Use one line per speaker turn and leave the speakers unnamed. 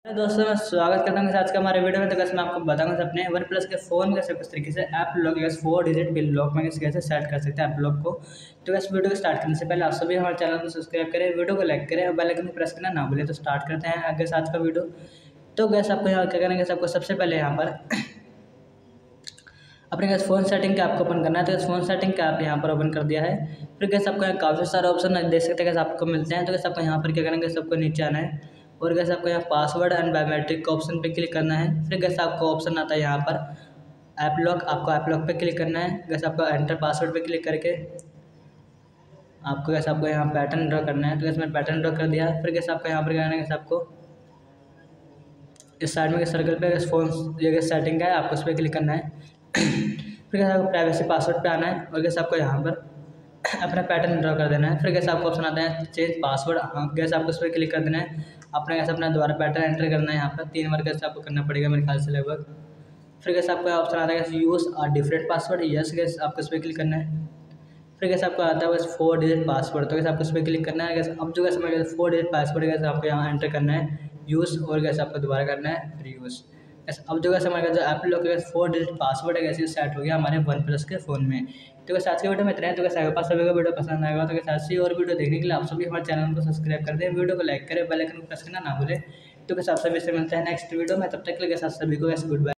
दोस्तों मैं स्वागत करता हूँ आज का हमारे वीडियो में। तो कैसे मैं आपको बताऊंगा अपने वन प्लस के फ़ोन कैसे किस तरीके से ऐप लॉक या 4 डिजिट पिन लॉक में कैसे सेट कर सकते हैं ऐप लॉक को। तो कैसे वीडियो को स्टार्ट करने से पहले आप सभी हमारे चैनल को सब्सक्राइब करें, वीडियो को लाइक करें और बेल आइकन को प्रेस करना ना भूलें। तो स्टार्ट करते हैं आगे आज का वीडियो। तो गैस आपको यहाँ क्या करना है, आपको सबसे पहले यहाँ पर अपने गैस फ़ोन सेटिंग का आपको ओपन करना है। तो गैस फ़ोन सेटिंग का आप यहाँ पर ओपन कर दिया है। फिर गैस आपको यहाँ काफ़ी सारे ऑप्शन देख सकते हैं गैस आपको मिलते हैं। तो गैस आपको यहाँ पर क्या करना है, गैस आपको नीचे आना है और गैस आपको यहाँ पासवर्ड एंड बायोमेट्रिक का ऑप्शन पे क्लिक करना है। फिर गैस आपको ऑप्शन आता है यहाँ पर ऐप लॉक, आपको ऐप लॉक पे क्लिक करना है। गैस आपको एंटर पासवर्ड पे क्लिक करके आपको गैस आपको यहाँ पैटर्न ड्रॉ करना है। तो गैस मैं पैटर्न ड्रॉ कर दिया। फिर गैस आपको यहाँ पर करना है, गैस आपको इस साइड में सर्कल पे गैस फोन ये गैस सेटिंग का है, आपको उस पर क्लिक करना है। फिर गैस आपको प्राइवेसी पासवर्ड पे आना है और गैस आपको यहाँ पर अपना पैटर्न ड्रॉ कर देना है। फिर गैस आपको ऑप्शन आता है चेंज पासवर्ड, गैस आपको उस पर क्लिक कर देना है। अपना गैस अपना दोबारा पैटर्न एंटर करना है। यहाँ पर 3 बार गैस आपको करना पड़ेगा मेरे ख्याल से लगभग। फिर गैस आपको ऑप्शन आता है guys use different password, yes guys आपको उस पर क्लिक करना है। फिर गैस आपको आता है बस 4 डिजिट पासवर्ड, तो गैस आपको उस पर क्लिक करना है। गैस अब जो गैस हमारे 4 डिजिट पासवर्ड गैस आपको यहाँ एंटर करना है यूज़ और गैस आपको दोबारा करना है रीयूज़। गैस अब जो गैस हमारे जो app lock guys 4 digit password है गैस ये सेट हो गया हमारे वन प्लस के फ़ोन में। तो गैस आज के वीडियो में इतना है। तो गैस आपके पास सभी को वीडियो पसंद आएगा तो गैस ऐसी और वीडियो देखने के लिए आप सभी हमारे चैनल को सब्सक्राइब कर दें, वीडियो को लाइक करें, बेल आइकन को प्रेस करना ना भूलें। तो गैस आप सभी से मिलते हैं नेक्स्ट वीडियो में, तब तक के लिए गैस आप सभी को गैस गुड बाय।